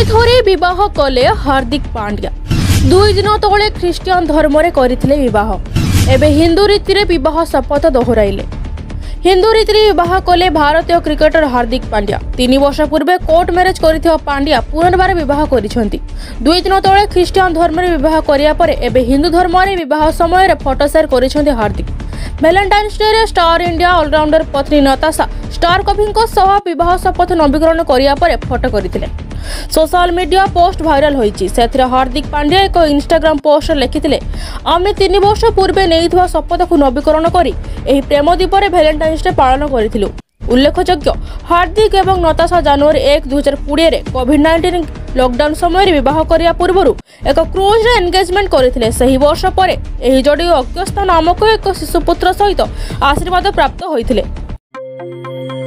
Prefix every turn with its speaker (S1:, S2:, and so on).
S1: पुणी थोड़े विवाह कले हार्दिक पांड्या 2 दिन तले ख्रीष्टियान धर्म रे करथिले विवाह एबे हिंदू रीति रे विवाह शपथ दोहराइले। हिंदू रीति विवाह कले भारतीय क्रिकेटर हार्दिक पांड्या 3 वर्ष पूर्वे कोर्ट मैरेज करथिबा पांड्या पुनर्बार विवाह करिसेंती। 2 दिन तले ख्रीष्टियान धर्म रे विवाह करिया परे एबे हिंदू धर्म रे विवाह समय रे फोटो शेयर करिसेंती हार्दिक। वैलेंटाइन्स डे रे स्टार इंडिया ऑलराउंडर पत्नी नताशा स्टार कभी विवाह शपथ नवीकरण करिया परे फोटो करथिले। सोशल मीडिया पोस्ट भाइराल होईची। सेथिरे हार्दिक पांड्या एक इंस्टाग्राम पोस्ट लिखिथिले, आमे 3 वर्ष पूर्वे नेइथवा शपथ को नवीकरण करी एही प्रेम दीपरे वैलेंटाइन्स डे पालन करिथिलु। उल्लेखयोग्य हार्दिक एवं नताशा जनवरी 1, 2020 रे कोविड-19 लॉकडाउन समय विवाह करिया पूर्वरु एक क्रूज रे एंगेजमेंट करथिले। सही वर्ष परे एही जोड़ी अगस्त नामक एक शिशुपुत्र सहित आशीर्वाद प्राप्त होइथिले।